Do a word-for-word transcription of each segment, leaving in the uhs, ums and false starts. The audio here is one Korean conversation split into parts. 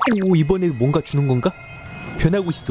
오, 이번에 뭔가 주는 건가? 변하고 있어.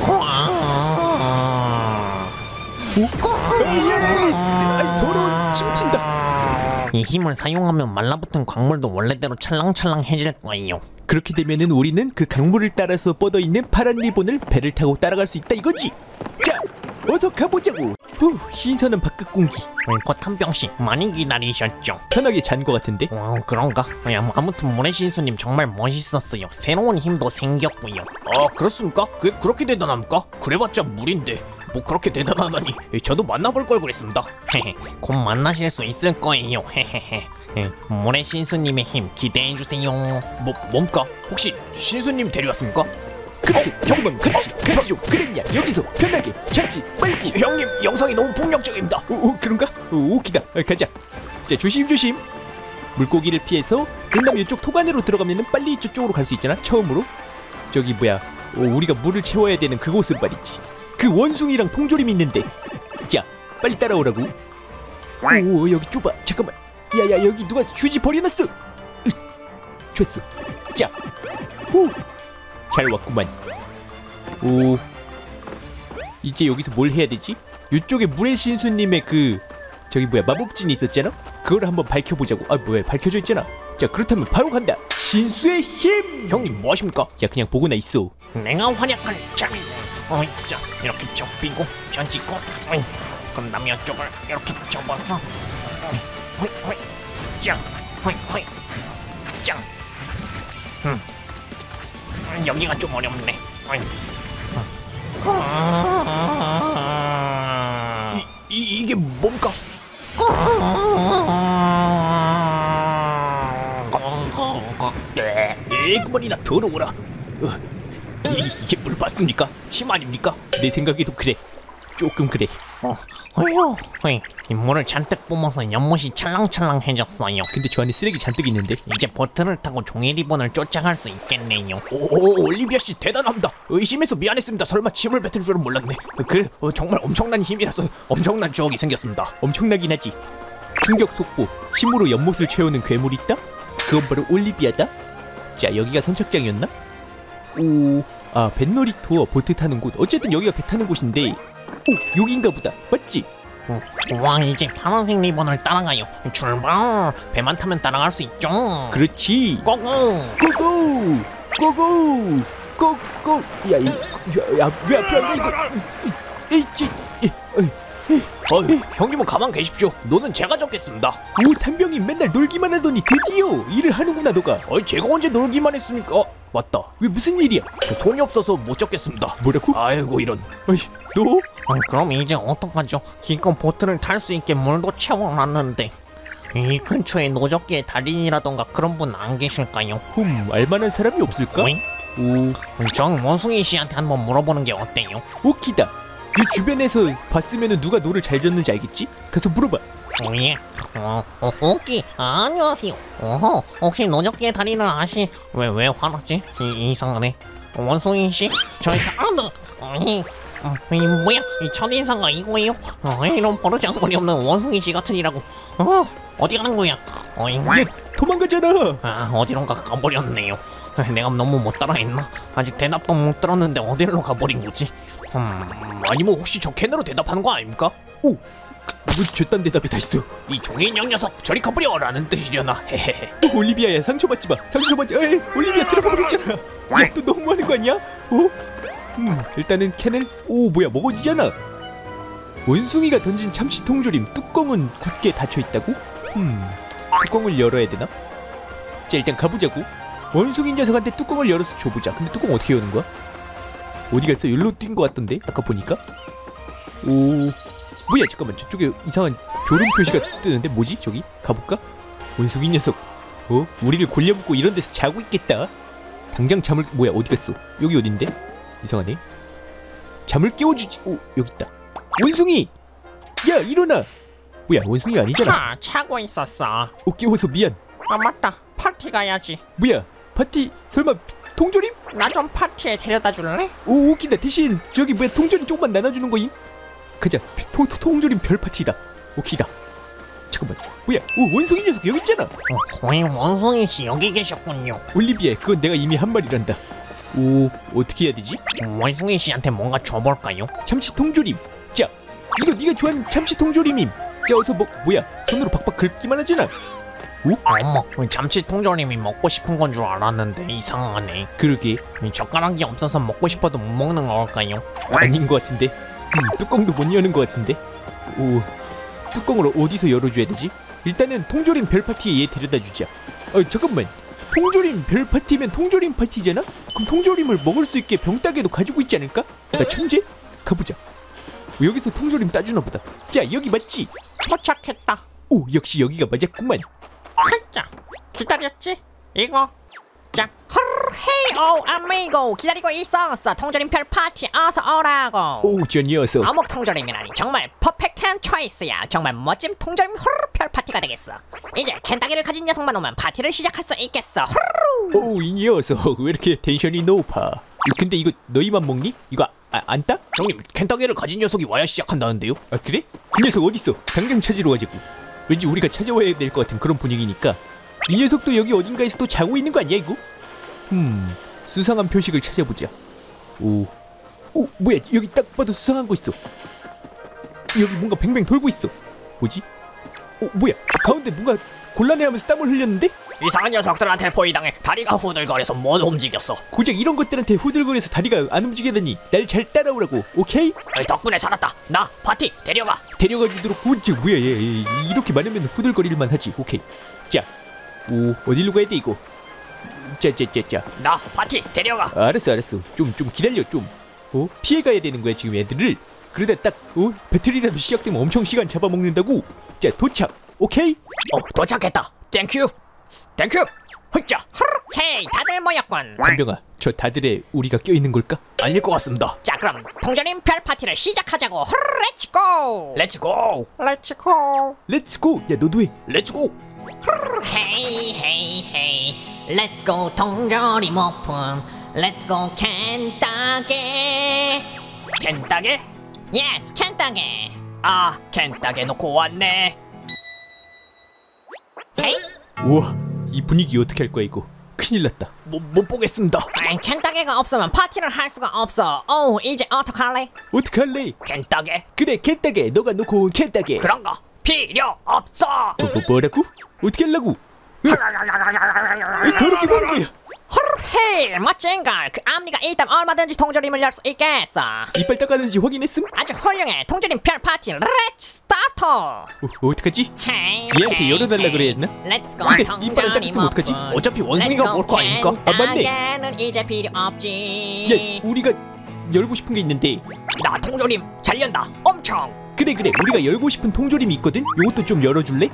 오? 아이, 더러워. 침 튄다. 이 힘을 사용하면 말라붙은 광물도 원래대로 찰랑찰랑해질 거예요. 그렇게 되면은 우리는 그 강물을 따라서 뻗어있는 파란 리본을 배를 타고 따라갈 수 있다 이거지. 자, 어서 가보자고. 후, 신선한 바깥 공기. 곧 한 병씩 많이 기다리셨죠? 편하게 잔 거 같은데? 와, 그런가? 야, 아무튼 모래신수님 정말 멋있었어요. 새로운 힘도 생겼고요. 아, 그렇습니까? 그게 그렇게 대단합니까? 그래봤자 물인데 뭐 그렇게 대단하다니. 저도 만나볼 걸 그랬습니다. 헤헤, 곧 만나실 수 있을 거예요. 헤헤헤. 모래신수님의 힘 기대해주세요. 뭐, 뭡니까? 혹시 신수님 데려왔습니까? 그렇게 형만 같이 같이 좀 그랬냐? 여기서 편하게 자지 말고. 형님, 영상이 너무 폭력적입니다. 오, 오 그런가? 오, 오키다. 아, 가자. 자, 조심조심. 물고기를 피해서 그다음에 이쪽 토관으로 들어가면은 빨리 이쪽으로 갈 수 있잖아. 처음으로. 저기 뭐야, 오, 우리가 물을 채워야 되는 그곳을 말이지. 그 원숭이랑 통조림 있는데. 자, 빨리 따라오라고. 오, 여기 좁아. 잠깐만. 야야, 여기 누가 휴지 버려놨어. 으, 좋았어. 자, 오, 잘 왔구만. 오, 이제 여기서 뭘 해야 되지? 이쪽에 물의 신수님의 그 저기 뭐야 마법진이 있었잖아? 그걸 한번 밝혀보자고. 아, 뭐야, 밝혀져 있잖아. 자, 그렇다면 바로 간다. 신수의 힘! 형님, 뭐 하십니까? 야, 그냥 보고나 있어. 내가 활약한 자리. 어이, 자, 이렇게 접히고 편지고. 어이, 그럼 남이 이쪽을 이렇게 접어서. 어이, 어이, 짱, 어이, 어이, 짱. 음, 여기가 좀 어렵네. 어이. 이, 이, 이게 뭡니까? 에, 그만이나 더러워라. 어, 이, 이게 물 맞습니까? 침 아닙니까? 내 생각에도 그래. 조금 그래. 어, 어휴, 어이, 이 물을 잔뜩 뿜어서 연못이 찰랑찰랑해졌어요. 근데 저 안에 쓰레기 잔뜩 있는데. 이제 보트를 타고 종이 리본을 쫓아갈 수 있겠네요. 오, 올리비아 씨 대단합니다. 의심해서 미안했습니다. 설마 침을 뱉을 줄은 몰랐네. 그 어, 정말 엄청난 힘이라서 엄청난 추억이 생겼습니다. 엄청나긴 하지. 충격 속보. 침으로 연못을 채우는 괴물이 있다? 그건 바로 올리비아다. 자, 여기가 선착장이었나? 오, 아, 뱃놀이 투어 보트 타는 곳. 어쨌든 여기가 배 타는 곳인데. 오, 여긴가 보다. 맞지? 어, 와, 이제 파란색 리본을 따라가요. 출발! 배만 타면 따라갈 수 있죠. 그렇지. 고고! 고고! 고고! 고고! 야, 이, 야, 야, 왜 앞에 안 가, 이거? 에이찌! 어휴, 형님은 가만 계십시오. 노는 제가 적겠습니다. 오, 탄병이 맨날 놀기만 하더니 드디어 일을 하는구나, 너가. 어이, 제가 언제 놀기만 했습니까? 어, 맞다. 왜, 무슨 일이야? 저 손이 없어서 못 적겠습니다. 뭐라고? 아이고, 이런. 어이, 너? 어, 그럼 이제 어떡하죠? 기껏 보트를 탈 수 있게 물도 채워놨는데. 이 근처에 노적기의 달인이라던가 그런 분 안 계실까요? 흠, 알만한 사람이 없을까? 오잉? 오, 저 원숭이 씨한테 한번 물어보는 게 어때요? 오키다. 이 주변에서 봤으면은 누가 노를 잘 졌는지 알겠지? 가서 물어봐. 오예. 어, 어, 오키. 아, 안녕하세요. 어허, 혹시 노적기의 달인을 아시? 왜, 왜 화났지? 이, 이상하네. 원숭이 씨? 저희 다 안다. 아니, 어, 이 뭐야? 이 첫인상가 이거예요? 어, 이런 버르장머리 없는 원숭이 씨 같으니라고. 어, 어디 가는 거야? 어이, 얘 도망가잖아. 아, 어디론가 가버렸네요. 내가 너무 못 따라했나? 아직 대답도 못 들었는데 어디로 가버린 거지? 음, 아니면 혹시 저 캐너로 대답하는 거 아닙니까? 오, 뭐 저딴 대답이 다 있어. 이 종이인형 녀석 저리 가버려라는 뜻이려나. 헤헤헤. 오, 올리비아야, 상처받지 마. 상처받지. 에이, 올리비아 들어가 버렸잖아. 야, 또 너무하는 거 아니야? 어? 음, 일단은 캔을. 오, 뭐야, 먹어지잖아. 원숭이가 던진 참치 통조림 뚜껑은 굳게 닫혀 있다고? 음, 뚜껑을 열어야 되나? 자, 일단 가보자고. 원숭이 녀석한테 뚜껑을 열어서 줘보자. 근데 뚜껑 어떻게 여는 거야? 어디 갔어? 여기로 뛴 거 같던데? 아까 보니까? 오, 뭐야, 잠깐만. 저쪽에 이상한 졸음 표시가 뜨는데 뭐지? 저기? 가볼까? 원숭이 녀석. 어? 우리를 골려먹고 이런 데서 자고 있겠다. 당장 잠을. 뭐야, 어디 갔어? 여기 어딘데? 이상하네. 잠을 깨워주지. 오, 여기 있다. 원숭이! 야, 일어나! 뭐야, 원숭이가 아니잖아. 아, 자고 있었어. 어, 깨워서 미안. 아, 맞다. 파티 가야지. 뭐야, 파티? 설마 통조림? 나 좀 파티에 데려다 줄래? 오, 웃기다. 대신 저기 뭐야, 통조림 조금만 나눠주는 거임? 가자. 통, 통, 통조림 별 파티다. 웃기다. 잠깐만 뭐야 오 원숭이 녀석 여기 있잖아. 어, 이 원숭이 씨 여기 계셨군요. 올리비아 그건 내가 이미 한 말이란다. 오 어떻게 해야 되지? 원숭이 씨한테 뭔가 줘볼까요? 참치 통조림. 자 이거 네가 좋아하는 참치 통조림임. 자 어서 먹 뭐야 손으로 박박 긁기만 하잖아. 오? 어머, 잠치 통조림이 먹고 싶은 건 줄 알았는데 이상하네. 그러게 이 젓가락이 없어서 먹고 싶어도 못 먹는 걸까요? 아닌 것 같은데. 음, 뚜껑도 못 여는 것 같은데. 오 뚜껑을 어디서 열어줘야 되지? 일단은 통조림 별 파티에 얘 데려다 주자. 어 잠깐만 통조림 별 파티면 통조림 파티잖아? 그럼 통조림을 먹을 수 있게 병따개도 가지고 있지 않을까? 나 천재? 가보자. 어, 여기서 통조림 따주나 보다. 자 여기 맞지? 도착했다. 오 역시 여기가 맞았구만. 살짝 기다렸지? 이거 자, 헤이 오 아미고 기다리고 있었어. 통조림 별 파티 어서 오라고. 오 저 녀석. 어묵 통조림이라니 정말 퍼펙트한 초이스야. 정말 멋진 통조림 후루루 별 파티가 되겠어. 이제 켄타기를 가진 녀석만 오면 파티를 시작할 수 있겠어. 후루루. 오 이 녀석 왜 이렇게 텐션이 높아? 근데 이거 너희만 먹니? 이거 아, 안 따? 형님 켄타기를 가진 녀석이 와야 시작한다는데요? 아 그래? 그 녀석 어딨어? 당장 찾으러 가자고. 왠지 우리가 찾아와야 될 것 같은 그런 분위기니까. 이 녀석도 여기 어딘가에서 또 자고 있는 거 아니야 이거? 음 수상한 표식을 찾아보자. 오, 오 뭐야 여기 딱 봐도 수상한 거 있어. 여기 뭔가 뱅뱅 돌고 있어. 뭐지? 오 뭐야 가운데 뭔가 곤란해하면서 땀을 흘렸는데? 이상한 녀석들한테 포위당해 다리가 후들거려서 못 움직였어. 고작 이런 것들한테 후들거려서 다리가 안 움직이다니 날 잘 따라오라고. 오케이? 덕분에 살았다. 나 파티 데려가. 데려가 주도록. 오, 저 뭐야 얘, 얘 이렇게 많으면 후들거릴만 하지. 오케이. 자, 오 어디로 가야 돼 이거? 짜짜짜짜. 나 파티 데려가. 알았어 알았어. 좀 좀 기다려 좀. 어 피해 가야 되는 거야 지금 애들을. 그러다 딱 어 배틀이라도 시작되면 엄청 시간 잡아먹는다고. 자 도착. 오케이. 어 도착했다. 땡큐. 땡큐. 흑자. 헤이 다들 모였군. 한병아 저 다들에 우리가 껴있는 걸까? 아닐 것 같습니다. 자 그럼 통조림 별 파티를 시작하자고. 후루루 렛츠고. 렛츠고. 렛츠고. 렛츠고. 야 너도 해. 렛츠고. 헤이 헤이 헤이 렛츠고 통조림 오픈. 렛츠고 켄타게. 켄타게? 예스 켄타게. 아 켄타게 놓고 왔네. 헤이 우와 이 분위기 어떻게 할 거야 이거. 큰일 났다. 못, 못 보겠습니다. 아이, 켄타게가 없으면 파티를 할 수가 없어. 오 이제 어떡할래? 어떡할래? 켄타게? 그래 캔따게 너가 놓고 온 캔따게. 그런 거 필요 없어. 뭐, 뭐, 뭐라고? 어떻게 하려고? 으, 더럽게 보는 거야. 헤이 멋진걸. 그 앞니가 일단 얼마든지 통조림을 열 수 있겠어. 이빨 닦았는지 확인했음? 아주 훌륭해. 통조림 별 파티 렛츠 스타트. 어, 어떡하지? 헤이 얘한테 열어달라 그랬나? 렛츠고 근데 통조림 이빨은 닦았으면 어떡하지? 오픈. 어차피 원숭이가 먹을 거 아닙니까? 아, 맞네. 켄타게는 이제 필요 없지. 야 우리가 열고 싶은 게 있는데. 나 통조림 잘 연다. 엄청. 그래 그래 우리가 열고 싶은 통조림이 있거든? 요것도 좀 열어줄래?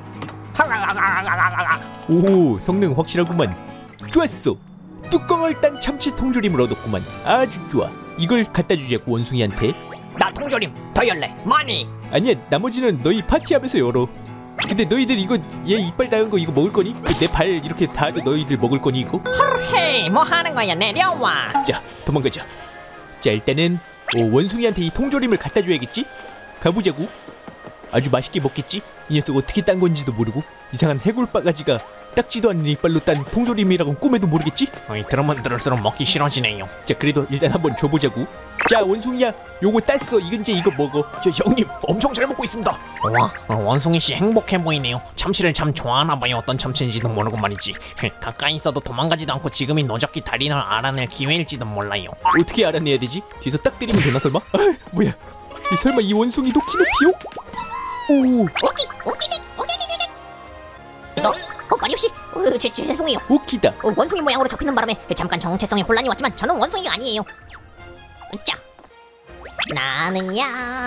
오 성능 확실하구만. 좋았어. 뚜껑을 딴 참치 통조림을 얻었구만. 아주 좋아. 이걸 갖다 주자고 원숭이한테. 나 통조림 더 열래. 많이. 아니야 나머지는 너희 파티하면서 열어. 근데 너희들 이거 얘 이빨 닿은 거 이거 먹을 거니? 내 발 이렇게 닿아도 너희들 먹을 거니 이거? 헤이 뭐 하는 거야 내려와. 자 도망가자. 자 일단은 어, 원숭이한테 이 통조림을 갖다 줘야겠지? 가보자고. 아주 맛있게 먹겠지? 이 녀석 어떻게 딴 건지도 모르고 이상한 해골 바가지가 딱지도 않는 이빨로 딴 통조림이라고는 꿈에도 모르겠지? 어이, 들으면 들을수록 먹기 싫어지네요. 자 그래도 일단 한번 줘보자고. 자 원숭이야 요거 땄어. 이건 이제 이거 먹어. 저 형님 엄청 잘 먹고 있습니다. 와 어, 원숭이 씨 행복해 보이네요. 참치를 참 좋아하나 봐요. 어떤 참치인지도 모르고 말이지. 가까이 있어도 도망가지도 않고 지금이 노적기 달인을 알아낼 기회일지도 몰라요. 어떻게 알아내야 되지? 뒤에서 딱 때리면 되나 설마? 아 뭐야 이 설마 이 원숭이도 키노피오? 오 오키 오키기 오키기기기 너? 어 마리오씨 어, 죄, 죄, 죄송해요 오키다. 어, 원숭이 모양으로 접히는 바람에 잠깐 정체성에 혼란이 왔지만 저는 원숭이가 아니에요. 자 나는야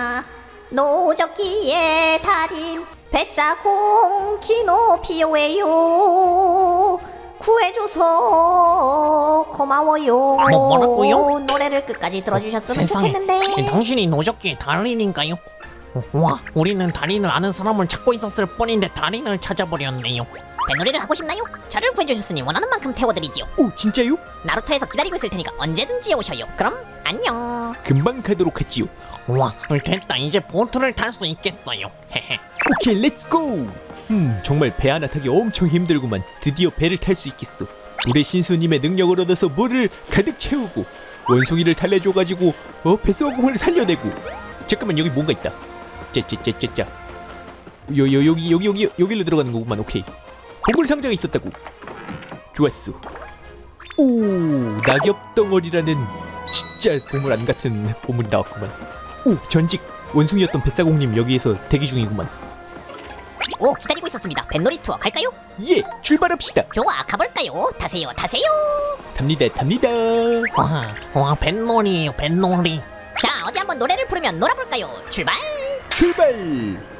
노적기의 달인 뱃사공 키노피오예요. 구해줘서 고마워요. 뭐, 뭐라고요? 노래를 끝까지 들어주셨으면 세상에 좋겠는데. 당신이 노적기의 달인인가요? 어, 와 우리는 달인을 아는 사람을 찾고 있었을 뿐인데 달인을 찾아버렸네요. 뱃놀이를 하고 싶나요? 저를 구해주셨으니 원하는 만큼 태워드리지요. 오 진짜요? 나루토에서 기다리고 있을 테니까 언제든지 오셔요. 그럼 안녕. 금방 가도록 하지요. 와 됐다. 이제 보트를 탈 수 있겠어요. 헤헤. 오케이 렛츠고. 음 정말 배 하나 타기 엄청 힘들구만. 드디어 배를 탈 수 있겠어. 물의 신수님의 능력을 얻어서 물을 가득 채우고 원숭이를 달래줘가지고 어 뱃소공을 살려내고. 잠깐만 여기 뭔가 있다. 짜짜짜짜짜. 요, 요, 여기 여기 여기 여기로 들어가는 거구만. 오케이. 보물 상자가 있었다고. 좋았어. 오 낙엽 덩어리라는 진짜 보물 안 같은 보물이 나왔구만. 오 전직 원숭이였던 뱃사공님 여기에서 대기 중이구만. 오, 기다리고 있었습니다. 뱃놀이 투어 갈까요? 예 출발합시다. 좋아, 가볼까요? 타세요, 타세요. 답니다 답니다. 와, 와 뱃놀이에요 뱃놀이. 자, 어디 한번 노래를 부르면 놀아볼까요? 출발! 출발.